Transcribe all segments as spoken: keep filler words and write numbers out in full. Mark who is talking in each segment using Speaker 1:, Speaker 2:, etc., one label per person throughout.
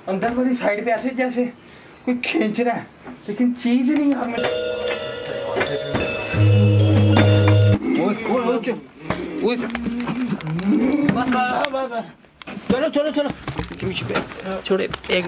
Speaker 1: अंदर वाली साइड पे ऐसे जैसे कोई खींच रहा है, लेकिन चीज नहीं यार। मैं
Speaker 2: चलो चलो चलो छोड़े एक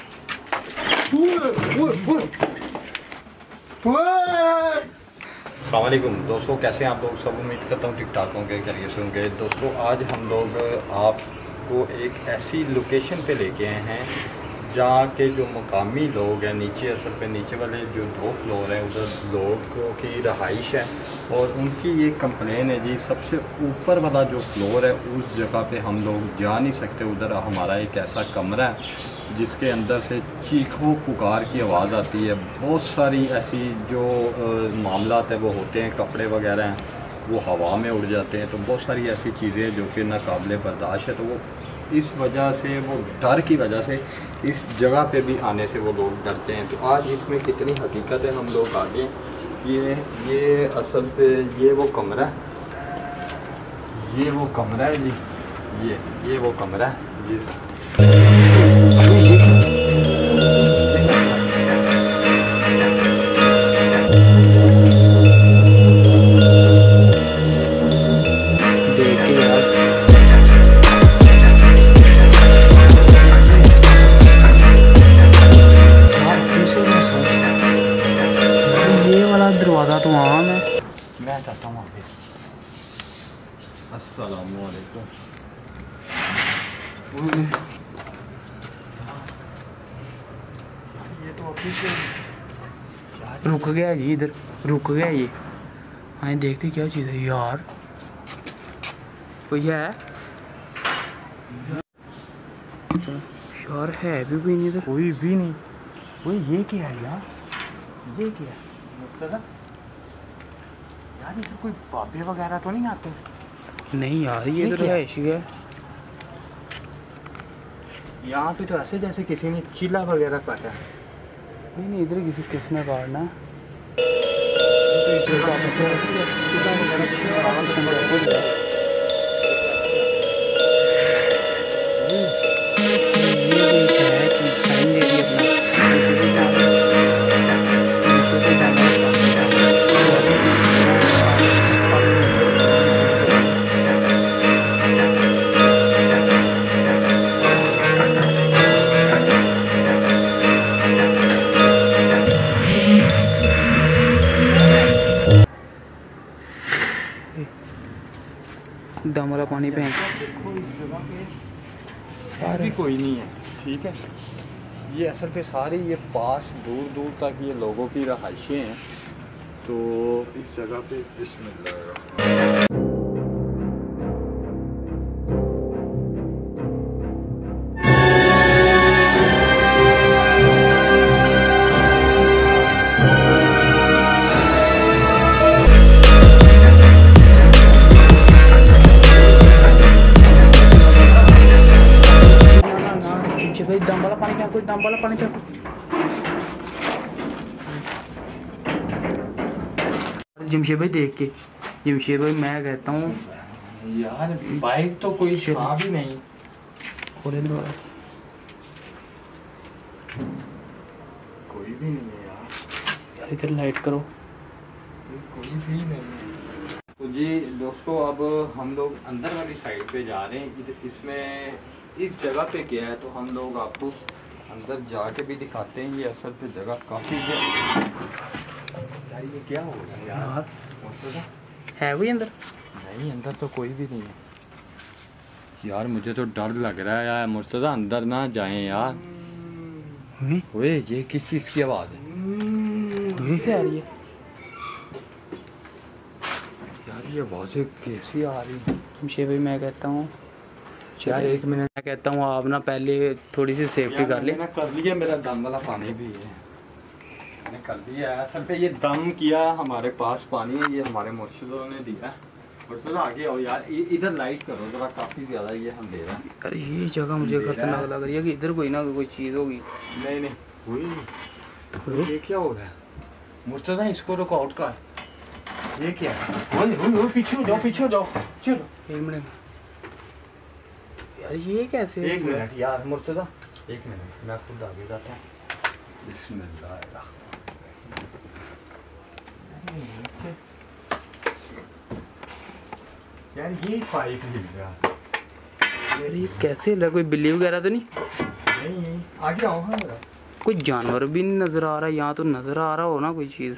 Speaker 3: अस्सलामुअलैकुम दोस्तों, कैसे हैं आप लोग सब। उम्मीद करता हूँ ठीक ठाक होंगे, खैरियत से होंगे। दोस्तों आज हम लोग आपको एक ऐसी लोकेशन पे लेके आए हैं जहाँ के जो मकामी लोग हैं, नीचे असल पे नीचे वाले जो दो फ्लोर हैं उधर लोगों की रहाइश है और उनकी ये कंप्लेन है जी, सबसे ऊपर वाला जो फ्लोर है उस जगह पे हम लोग जा नहीं सकते। उधर हमारा एक ऐसा कमरा है जिसके अंदर से चीखों पुकार की आवाज़ आती है। बहुत सारी ऐसी जो मामलात है वो होते हैं, कपड़े वगैरह हैं वो हवा में उड़ जाते हैं, तो बहुत सारी ऐसी चीज़ें जो कि नाकाबिले बर्दाश्त है। तो वो इस वजह से, वो डर की वजह से इस जगह पे भी आने से वो लोग डरते हैं। तो आज इसमें कितनी हकीकत है हम लोग आगे। ये ये असल पे ये वो कमरा ये वो कमरा है जी, ये ये वो कमरा है जी।
Speaker 2: दरवाज़ा तो आम है,
Speaker 3: मैं चाहता हूँ आगे। अस्सलामुअलैकुम।
Speaker 1: ये तो ऑफिस है।
Speaker 2: रुक गया जी, इधर रुक गया ये। हाँ देखते क्या चीज़ है यार, कोई है यार? है भी कोई नहीं इधर,
Speaker 1: कोई भी नहीं। कोई ये क्या है यार, ये क्या है मुर्तज़ा यार? इधर कोई बाबे वगैरह तो नहीं आते?
Speaker 2: नहीं यार ये तो रहायश है।
Speaker 1: यहाँ पे तो ऐसे जैसे किसी ने चीला वगैरह काटा है।
Speaker 2: नहीं नहीं इधर किसी किसने काटना। दम वाला पानी पे
Speaker 3: भी कोई नहीं है, ठीक है। ये असल पे सारी ये पास दूर दूर तक ये लोगों की रहाइशें हैं। तो इस जगह पे बिस्मिल्लाह।
Speaker 2: भाई दम वाला पानी पे, कोई दम वाला पानी पे। जमशेद भाई देख के, जमशेद भाई मैं कहता हूँ
Speaker 1: यार बाइक तो कोई था भी नहीं।
Speaker 2: खोले दरवाजा,
Speaker 1: कोई भी नहीं है यार।
Speaker 2: यार इधर लाइट करो,
Speaker 1: कोई भी नहीं है।
Speaker 3: तो जी दोस्तों अब हम लोग अंदर वाली साइड पे जा रहे हैं। इधर इसमें इस जगह पे क्या है तो हम लोग आपको अंदर जाके भी दिखाते हैं। ये असल पे जगह काफ़ी है। ये क्या हो रहा है यार? मुर्तज़ा
Speaker 2: है कोई अंदर?
Speaker 3: नहीं, अंदर तो कोई भी नहीं है यार। मुझे तो डर लग रहा है यार। मुर्तज़ा अंदर ना जाएं यार। ओए ये किस चीज़ की आवाज़ है?
Speaker 2: वहीं से आ रही है
Speaker 3: यार। ये आवाज़ें कैसी आ रही है?
Speaker 2: जमशेद भाई मैं कहता हूँ
Speaker 3: यार एक मिनट,
Speaker 2: मैं कहता हूँ आप ना पहले थोड़ी सी सेफ्टी कर ले।
Speaker 3: मैंने कर लिया, मेरा दम वाला पानी भी है, मैंने कर दिया है। असल पे ये दम किया हमारे पास पानी है, ये हमारे मुर्शिदों ने दिया। और तो आगे आओ यार, इधर लाइट करो जरा, काफ़ी ज़्यादा ये अंधेरा है।
Speaker 2: अरे ये जगह मुझे खतरनाक लग रही है कि इधर कोई ना कोई चीज़ होगी।
Speaker 3: नहीं नहीं कोई, ये क्या हो रहा है मुर्तज़ा? इसको रुको, आउट का ये क्या है? ओए ओए ओए पीछे हो जाओ, पीछे हो जाओ, चलो
Speaker 2: एक मिनट यार, ये कैसे?
Speaker 3: एक मिनट यार मुर्तज़ा, एक मिनट मैं खुद आगे जाता हूँ। बिस्मिल्लाह। यार ये पाइप हिल गया।
Speaker 2: अरे ये कैसे हिल रहा? कोई बिल्ली वगैरह तो नहीं?
Speaker 3: नहीं आगे आओ। हाँ मेरा
Speaker 2: कोई जानवर भी नहीं नजर आ रहा। यहाँ तो नजर आ रहा हो ना कोई चीज।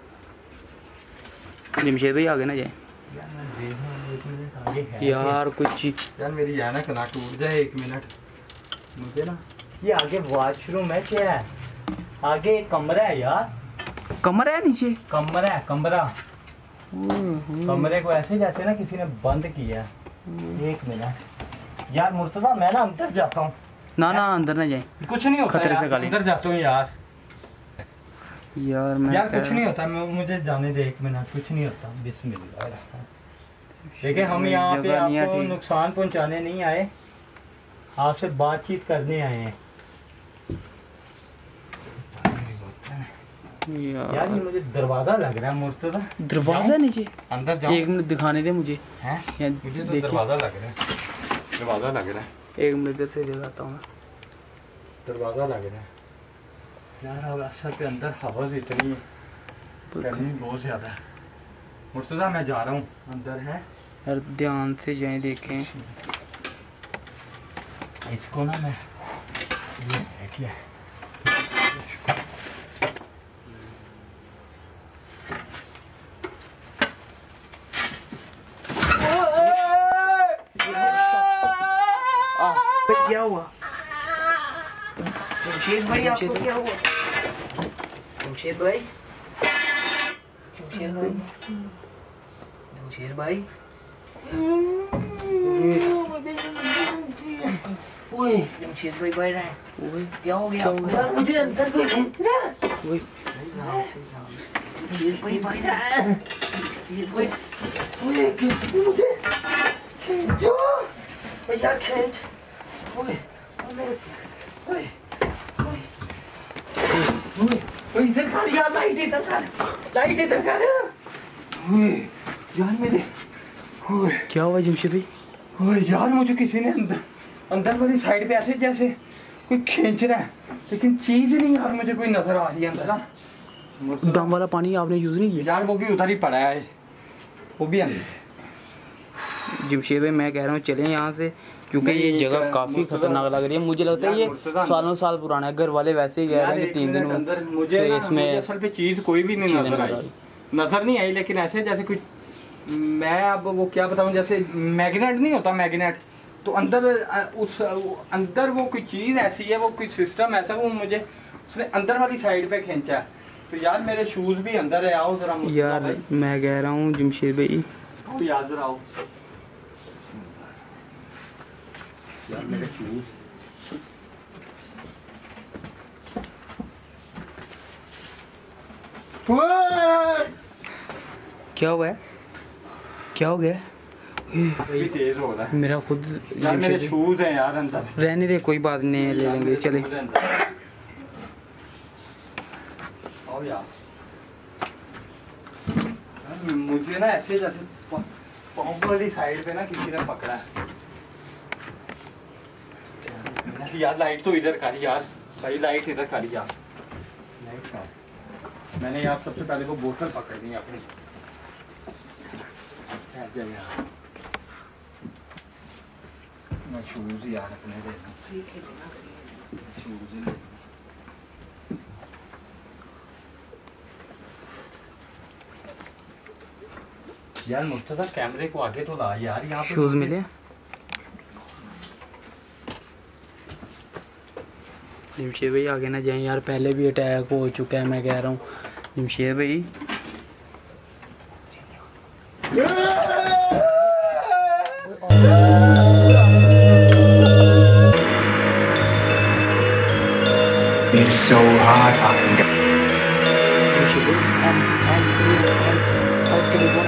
Speaker 2: जमशेद भाई आगे ना जाए
Speaker 3: यार, मैं देख रहा हूँ एक मिनट आगे है
Speaker 2: यार कुछ चीज।
Speaker 3: यार मेरी यार ना कना टूट जाए एक मिनट मुझे ना। ये आगे वॉशरूम है क्या है? आगे एक कमरा है यार।
Speaker 2: कमरा है नीचे?
Speaker 3: कमरा है कमरा।
Speaker 2: हम्म,
Speaker 3: कमरे को ऐसे जैसे ना किसी ने बंद किया है। एक मिनट यार मुर्तजा मैं ना अंदर जाता हूँ।
Speaker 2: ना ना अंदर ना जाए।
Speaker 3: कुछ नहीं होता
Speaker 2: खतरे
Speaker 3: यार,
Speaker 2: से खाली।
Speaker 3: अंदर जाता हूँ यार।
Speaker 2: यार मैं
Speaker 3: यार
Speaker 2: कह
Speaker 3: कुछ
Speaker 2: रहा-
Speaker 3: नहीं होता, मैं मुझे जाने दे एक मिनट। कुछ नहीं होता। बिस्मिल्लाह। देखिए हम यहाँ पे
Speaker 2: जगह नहीं
Speaker 3: आपको
Speaker 2: आती।
Speaker 3: नुकसान पहुँचाने नहीं आए, आपसे बातचीत करने आए हैं। यार
Speaker 2: यार
Speaker 3: ये मुझे दरवाजा लग रहा है मुर्तजा।
Speaker 2: दरवाजा नीचे?
Speaker 3: अंदर जाओ।
Speaker 2: एक मिनट दिखाने दे मुझे।
Speaker 3: हैं?
Speaker 2: यहाँ
Speaker 3: मुझे तो
Speaker 2: देखिए।
Speaker 3: दरवाजा लग रहा है। दरवाजा लग रहा है।
Speaker 2: एक मिनट इधर से दिखाता हूँ मैं।
Speaker 3: दरवाजा लग रहा है यार। अब असल पे अंदर हवा इतनी गर्मी बहुत ज्यादा है। मुर्तजा मैं जा रहा हूँ अंदर है।
Speaker 2: यार ध्यान से जाए देखें।
Speaker 3: इसको ना मैं ये है क्या इसको
Speaker 2: क्या हुआ?
Speaker 1: जमशेद भाई आपको क्या हुआ? जमशेद भाई जमशेद भाई जमशेद भाई ओए जमशेद भाई बैठ रहे हैं।
Speaker 2: ओए
Speaker 1: क्या हो गया?
Speaker 2: क्या हो गया?
Speaker 1: यार मुझे अंदर कोई खींच रहा है।
Speaker 2: ओए
Speaker 1: जमशेद भाई बैठ रहा है। जमशेद भाई ओए खींच मुझे खींचो यार खींच। ओए मेरे ओए ओए ओए ओए इधर कर यार। लाइट इधर कर। लाइट इधर कर। ओए यार मेरे ओए
Speaker 2: क्या हुआ जमशेद भाई?
Speaker 3: ओए यार मुझे किसी ने अंदर अंदर वाली साइड पे ऐसे जैसे कोई खींच रहा है, लेकिन चीज नहीं यार मुझे कोई नजर आ रही है अंदर ना।
Speaker 2: दम वाला पानी आपने यूज नहीं किया?
Speaker 3: यार वो भी उधर ही पड़ा है, वो भी अंदर।
Speaker 2: जमशेद भाई मैं कह रहा हूँ चलें यहाँ से, क्योंकि
Speaker 3: नहीं,
Speaker 2: ये जगह
Speaker 3: एक,
Speaker 2: काफी
Speaker 3: मुर्तजा-
Speaker 2: खतरनाक लग रही है। मुझे लगता है
Speaker 3: यार,
Speaker 2: ये
Speaker 3: मुर्तजा-
Speaker 2: सालों साल पुराना है। घर वाले वैसे ही कह रहे हैं कि तीन दिन
Speaker 3: अंदर मुझे
Speaker 2: से
Speaker 3: ना,
Speaker 2: इसमें
Speaker 3: मुझे असल पे चीज कोई भी नहीं
Speaker 2: चीज़ें
Speaker 3: नजर
Speaker 2: नजर
Speaker 3: आई नजर नहीं आई लेकिन ऐसे जैसे कुछ मैं अब वो क्या बताऊं, जैसे मैग्नेट नहीं होता मैग्नेट, तो अंदर अ, उस अंदर वो कोई चीज ऐसी है, वो कोई सिस्टम ऐसा, वो मुझे उसने अंदर वाली साइड पे खींचा है। तो यार मेरे शूज भी अंदर है, आओ जरा मुर्तजा
Speaker 2: यार
Speaker 3: भाई।
Speaker 2: मैं कह रहा हूँ जमशेद भाई
Speaker 3: आओ यार जरा आओ यार मेरे शूज।
Speaker 2: क्या हुआ है? क्या हो गया?
Speaker 3: भी तेज हो रहा है
Speaker 2: मेरा खुद
Speaker 3: यार, मेरे
Speaker 2: जमशेद
Speaker 3: शूज हैं यार अंदर।
Speaker 2: भाई- रहने दे, कोई बात नहीं है, ले लेंगे चले।
Speaker 3: मुझे अंदर। आओ यार। यार, मुझे ना ऐसे जैसे प- पाँव वाली साइड पे ना किसी ने पकड़ा है यार। लाइट तो इधर कर यार, सही लाइट इधर कर यार। लाइट कर। मैंने यार सबसे पहले वो बोतल पकड़नी है अपनी। ठहर जा यार, मैं शूज यार अपने ले लूं। शूज ले लूं। यार मुर्तजा कैमरे को आगे तो ला यार, यहाँ पे
Speaker 2: शूज मिले? जमशेद भाई आगे ना जाए यार, पहले भी अटैक हो चुका है। मैं कह रहा हूँ जमशेद भाई
Speaker 4: It's so hard, I can go.
Speaker 2: Jamshed भाई हम हम हम के लिए बोला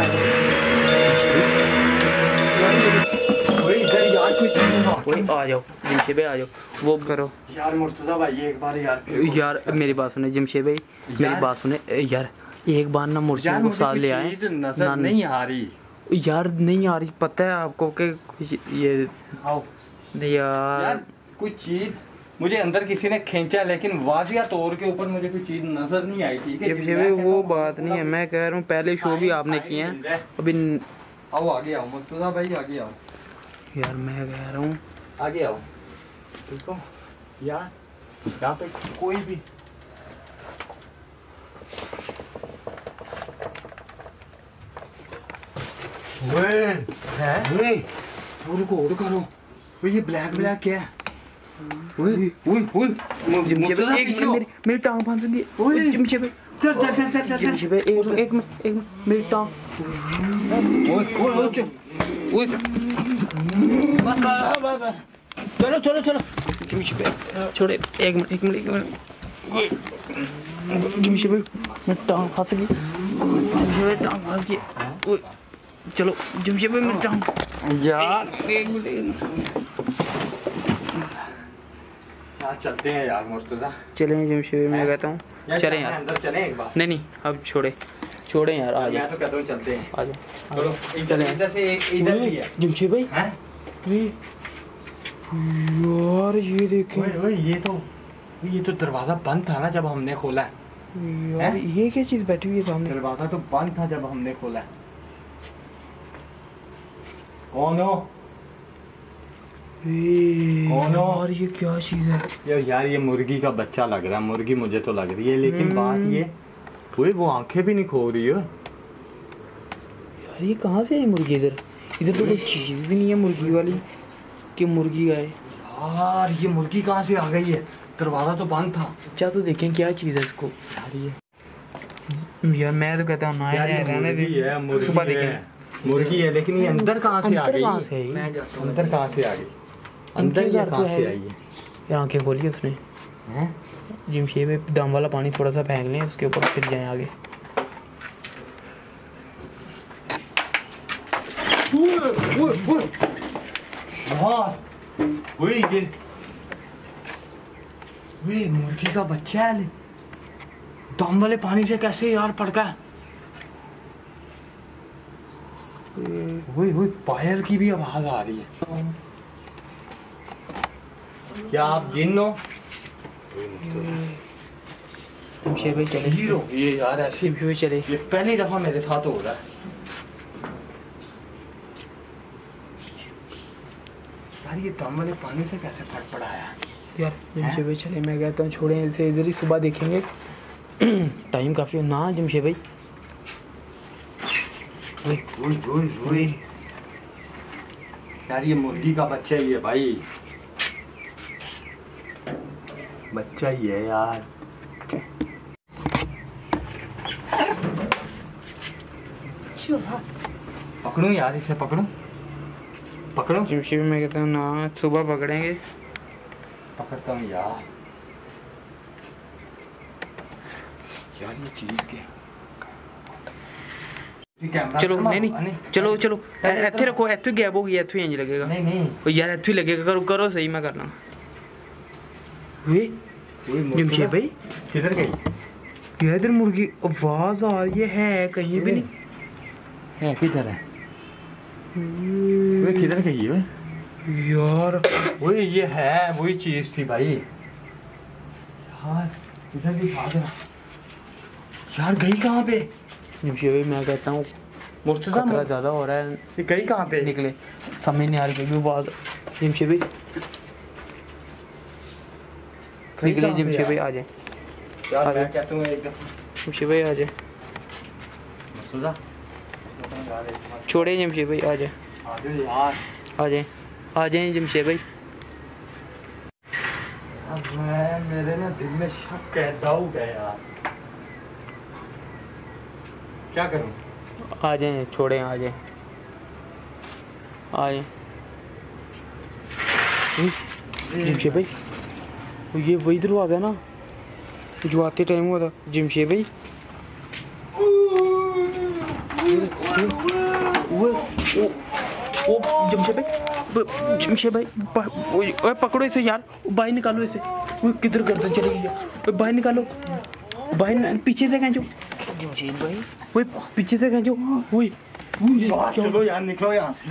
Speaker 3: ओए इधर यार कोई चीज ना।
Speaker 2: कोई आ जाओ जमशेद भाई आ जाओ, वो करो
Speaker 3: यार मुर्तजा भाई एक बार यार फिर
Speaker 2: यार। मेरी बात सुने जमशेद भाई, मेरी
Speaker 3: यार-
Speaker 2: बात सुने यार। एक बार ना मुर्शिद
Speaker 3: यार
Speaker 2: को
Speaker 3: मुझे
Speaker 2: साथ
Speaker 3: कोई
Speaker 2: ले आए
Speaker 3: चीज नजर नहीं आ रही।
Speaker 2: यार। नहीं आ रही, पता है आपको कि कुछ ये
Speaker 3: आओ
Speaker 2: यार,
Speaker 3: यार कोई चीज मुझे अंदर किसी ने खींचा, लेकिन वाजिया तौर के ऊपर मुझे कोई चीज नजर नहीं आई। ठीक है
Speaker 2: जमशेद भाई वो बात नहीं है, मैं कह रहा हूँ पहले शो भी आपने किए हैं अभी।
Speaker 3: आओ आगे आओ मुर्तजा भाई, आगे आओ
Speaker 2: यार मैं कह रहा हूँ
Speaker 3: आगे आओ। देखो यार यहाँ पे कोई भी
Speaker 1: है रुको रुको रुको, ये ब्लैक ब्लैक क्या है? ओए ओए ओए
Speaker 2: जमशेद भाई एक मिनट, मेरी मेरी टांग फंस गई। जमशेद भाई
Speaker 1: चल चल चल चल चल
Speaker 2: जमशेद भाई एक एक मिनट, एक मिनट मेरी टांग।
Speaker 1: ओए ओए ओए ओए बस बस बस चलो चलो चलो
Speaker 2: जमशेद भाई छोड़े, एक मिनट एक मिनट एक मिनट। जमशेद भाई मेरी टांग फंस गई। जमशेद भाई टांग फंस गई। ओए चलो जमशेद भाई मेरी टांग।
Speaker 3: यार
Speaker 2: एक मिनट एक मिनट।
Speaker 3: यार चलते हैं यार मुर्तजा।
Speaker 2: चलें जमशेद भाई, मैं कहता हूँ चलें यार।
Speaker 3: अंदर चलें एक बार।
Speaker 2: नहीं नहीं अब छोड़े छोड़े यार, आ
Speaker 3: मैं
Speaker 2: जाए
Speaker 3: तो कहता हूँ चलते हैं।
Speaker 2: आ जाए
Speaker 3: चलो
Speaker 2: चलें।
Speaker 3: इधर से एक इधर भी है।
Speaker 2: जमशेद भाई
Speaker 3: हैं?
Speaker 2: ये यार ये देखें
Speaker 3: ओए ओए ये तो ये तो दरवाजा बंद था ना जब हमने खोला है।
Speaker 2: यार, ये क्या चीज बैठी हुई है सामने?
Speaker 3: दरवाजा तो बंद था जब हमने खोला है। कौन हो?
Speaker 2: ए,
Speaker 3: कौन हो?
Speaker 2: यार ये क्या चीज है?
Speaker 3: यार यार ये मुर्गी का बच्चा लग रहा है, मुर्गी मुझे तो लग रही है, लेकिन बात ये ओए वो आंखें भी नहीं खो रही है।
Speaker 2: यार ये कहाँ से है मुर्गी? इधर इधर तो कोई चीज भी नहीं है मुर्गी वाली कि मुर्गी आए।
Speaker 3: यार ये मुर्गी कहाँ से आ गई है? दरवाजा तो बंद था।
Speaker 2: अच्छा तो देखें क्या चीज है इसको।
Speaker 3: यार ये
Speaker 2: यार मैं तो कहता हूँ ना
Speaker 3: यार ये
Speaker 2: रहने
Speaker 3: मुर्गी
Speaker 2: दे,
Speaker 3: है, मुर्गी
Speaker 2: सुबह
Speaker 3: है।
Speaker 2: देखें।
Speaker 3: मुर्गी है, लेकिन ये अंदर कहाँ से आ
Speaker 2: अंदर
Speaker 3: गई?
Speaker 2: कहाँ से आई?
Speaker 3: अंदर कहाँ से आ गई? अंदर
Speaker 2: इनके
Speaker 3: ये
Speaker 2: घर तो
Speaker 3: कहाँ
Speaker 2: है।
Speaker 3: से आई है?
Speaker 2: ये आंखें खोली उसने।
Speaker 3: हैं?
Speaker 2: जिमशेद में दम वाला पानी थोड़ा सा फेंक लें उसके ऊपर, फिर जाएं आगे।
Speaker 3: ओए ये ओए मुर्गी का बच्चा है। दम वाले पानी से कैसे यार पड़ गया? ओए ओए पायल की भी आवाज आ रही है। क्या आप जिन हो?
Speaker 2: जिमशेद भाई चले
Speaker 3: हीरो ये यार ऐसे
Speaker 2: जिमशेद भाई चले।
Speaker 3: ये पहली दफा मेरे साथ हो रहा है। यार ये दम वाले पानी से कैसे फट पड़ा है?
Speaker 2: यार जिमशेद भाई चले, मैं कहता हूँ छोड़ें इसे, इधर ही सुबह देखेंगे। टाइम काफी ना जिमशेद भाई।
Speaker 3: ओए ओए ओए ओए यार ये मुर्गी का बच्चा ही है भाई, बच्चा ही है यार। पकड़ूं यार इसे, पकड़ूं पकड़ो।
Speaker 2: जिमशेद भाई मैं कहता हूँ ना सुबह पकड़ेंगे।
Speaker 3: पकड़ता हूँ यार। यार ये चीज क्या?
Speaker 2: चलो नहीं नहीं चलो चलो ਇੱਥੇ ਰੱਖੋ, ਇੱਥੇ ਗੈਪ ਹੋ ਗਈ, ਇੱਥੇ ਇੰਜ ਲੱਗੇਗਾ।
Speaker 3: नहीं नहीं
Speaker 2: ओ यार ਇੱਥੇ ही लगेगा, करो करो सही, मैं करना। वे जिमशेद भाई
Speaker 3: किधर गई?
Speaker 2: ये इधर मुर्गी आवाज आ रही है, है कहीं भी नहीं
Speaker 3: है। किधर है? वो किधर गई है
Speaker 2: यार?
Speaker 3: वही ये है, वही चीज थी भाई। यार इधर भी भाग रहा। यार गई कहाँ पे?
Speaker 2: जिमशेद भाई मैं कहता हूँ
Speaker 3: मुर्तजा
Speaker 2: खतरा ज्यादा हो रहा है,
Speaker 3: ये गई कहाँ पे?
Speaker 2: निकले समझ नहीं आ रही कोई आवाज। जिमशेद भाई निकले, जिमशेद भाई आ जाए।
Speaker 3: यार
Speaker 2: अरे।
Speaker 3: मैं कहता हूँ एकदम
Speaker 2: जिमशेद भाई आ जाए,
Speaker 3: मुर्तजा
Speaker 2: छोड़े जिमशेद भाई आ जाए,
Speaker 3: आ जाओ यार।
Speaker 2: आ जाए आ जाए जिमशेद भाई।
Speaker 3: अब मैं मेरे ना दिल में शक पैदा हो गया यार, क्या करूं?
Speaker 2: आ जाए, छोड़े आ जाए आ जाए। जिमशेद भाई ये वही दरवाजा है ना जो आते टाइम हुआ था? जिमशेद भाई वो ओ ओ जिमशेद भाई, जिमशेद भाई ओए पकड़ो इसे यार, बाहर निकालो इसे। वो किधर गर्दन चली गई है? बाहर निकालो, बाहर पीछे से खींचो जिमशेद भाई, वो पीछे से खींचो। वो
Speaker 3: चलो यार निकलो यहाँ से।